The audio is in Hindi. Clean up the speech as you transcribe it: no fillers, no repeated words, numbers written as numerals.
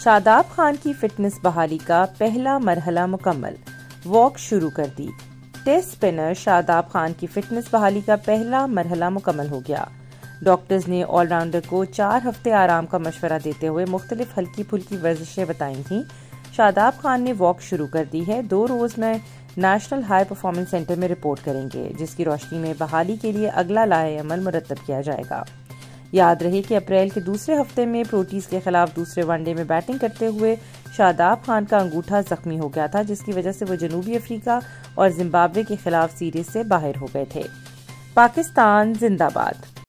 शादाब खान की फिटनेस बहाली का पहला मरहला मुकम्मल, वॉक शुरू कर दी। टेस्ट स्पिनर शादाब खान की फिटनेस बहाली का पहला मरहला मुकम्मल हो गया। डॉक्टर्स ने ऑलराउंडर को 4 हफ्ते आराम का मशवरा देते हुए मुख्तलिफ हल्की फुल्की वर्जिशें बताई थीं। शादाब खान ने वॉक शुरू कर दी है। 2 रोज में नेशनल हाई परफॉर्मेंस सेंटर में रिपोर्ट करेंगे, जिसकी रोशनी में बहाली के लिए अगला लाहे अमल मुरतब किया जाएगा। याद रहे कि अप्रैल के दूसरे हफ्ते में प्रोटीज के खिलाफ दूसरे वनडे में बैटिंग करते हुए शादाब खान का अंगूठा जख्मी हो गया था, जिसकी वजह से वो जनूबी अफ्रीका और जिम्बाब्वे के खिलाफ सीरीज से बाहर हो गए थे। पाकिस्तान जिंदाबाद।